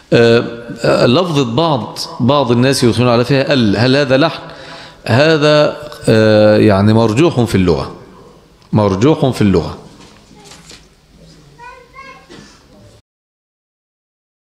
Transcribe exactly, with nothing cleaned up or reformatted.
لفظة بعض بعض الناس يدخلون على فيها ال، هل هذا لحن؟ هذا يعني مرجوح في اللغة، مرجوح في اللغة.